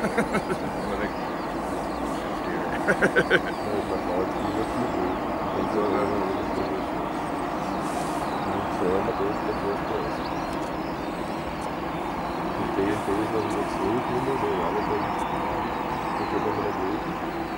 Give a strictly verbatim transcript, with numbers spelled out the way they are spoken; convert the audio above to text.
Moleque. Mas na foto fica tudo. Tem que olhar na luz pra ver. Não chama, Deus tem Deus com isso. E tem tem os nomes do sul e tem o meu nome. Olha bem. Porque o nome é dele.